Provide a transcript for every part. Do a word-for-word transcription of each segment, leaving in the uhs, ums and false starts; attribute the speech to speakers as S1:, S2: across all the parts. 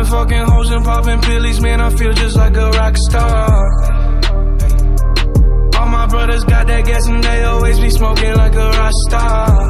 S1: been fucking hoes and popping pillies, man, I feel just like a rock star. All my brothers got that gas and they always be smoking like a rock star.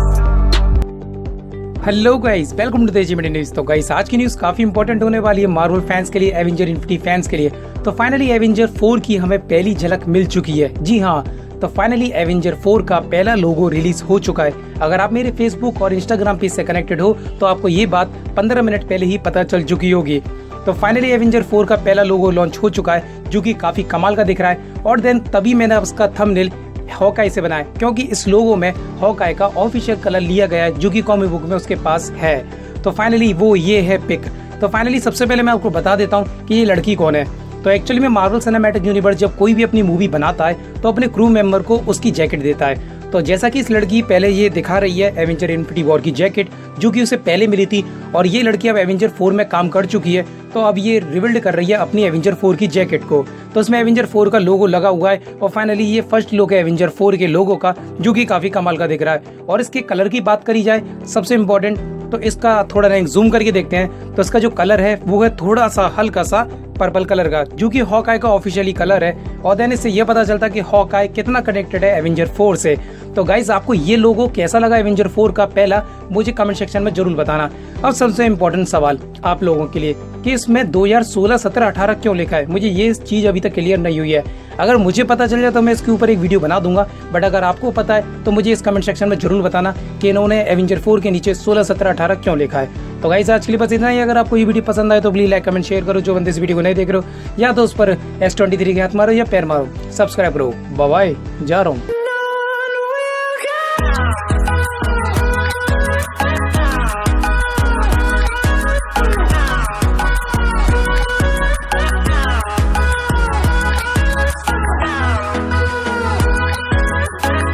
S2: Hello guys, welcome to देजी media news. तो guys, आज की news काफ़ी important होने वाली है Marvel fans के लिए, एवेंजर इन्फिनिटी फैंस के लिए। तो फाइनली एवेंजर फोर की हमें पहली झलक मिल चुकी है। जी हाँ, तो फाइनली एवेंजर फोर का पहला लोगो रिलीज हो चुका है। अगर आप मेरे फेसबुक और इंस्टाग्राम पेज से कनेक्टेड हो तो आपको ये बात पंद्रह मिनट पहले ही पता चल चुकी होगी। तो फाइनली एवेंजर फोर का पहला लोगो लॉन्च हो चुका है, जो कि काफ़ी कमाल का दिख रहा है। और देन तभी मैंने उसका थंबनेल हॉकाई से बनाया, क्योंकि इस लोगो में हॉकाई का ऑफिशियल कलर लिया गया है, जो कि कॉमिक बुक में उसके पास है। तो फाइनली वो ये है पिक। तो फाइनली सबसे पहले मैं आपको बता देता हूँ कि ये लड़की कौन है। तो एक्चुअली में मार्वल सिनेमैटिक यूनिवर्स जब कोई भी अपनी मूवी बनाता है तो अपने क्रू मेंबर को उसकी जैकेट देता है। तो जैसा कि इस लड़की पहले ये दिखा रही है एवेंजर इन्फिनिटी वॉर की जैकेट, जो कि उसे पहले मिली थी, और ये लड़की अब एवेंजर फोर में काम कर चुकी है। तो अब ये रिबिल्ड कर रही है अपनी एवेंजर फोर की जैकेट को। तो इसमें एवेंजर फोर का लोगो लगा हुआ है, और फाइनली ये फर्स्ट लुक है एवेंजर फोर के लोगो का, जो कि काफी कमाल का दिख रहा है। और इसके कलर की बात करी जाए, सबसे इम्पोर्टेंट तो इसका थोड़ा रैंक जूम करके देखते हैं, तो इसका जो कलर है वो है थोड़ा सा हल्का सा पर्पल कलर का, जो कि हॉकाई का ऑफिशियली कलर है। और देन इससे ये पता चलता है कि हॉकाई कितना कनेक्टेड है एवेंजर फोर से। तो गाइज, आपको ये लोगो कैसा लगा एवेंजर फोर का पहला, मुझे कमेंट सेक्शन में जरूर बताना। अब सबसे इम्पोर्टेंट सवाल आप लोगों के लिए कि इसमें दो हज़ार सोलह, सत्रह, अठारह क्यों लिखा है, मुझे ये चीज अभी तक क्लियर नहीं हुई है। अगर मुझे पता चल जाए तो मैं इसके ऊपर एक वीडियो बना दूंगा, बट अगर आपको पता है तो मुझे इस कमेंट सेक्शन में जरूर बताना कि इन्होंने एवेंजर फोर के नीचे सोलह, सत्रह, अठारह क्यों लिखा है। तो गाइस, आज के लिए बस इतना ही। अगर आपको ये वीडियो पसंद आए तो प्लीज लाइक, कमेंट, शेयर करो। जो बंदे इस वीडियो को नहीं देख रहे हो, या तो उस पर एस ट्वेंटी थ्री के हाथ मारो या पैर मारो, सब्सक्राइब करो। बाय बाय, जा रहा हूँ।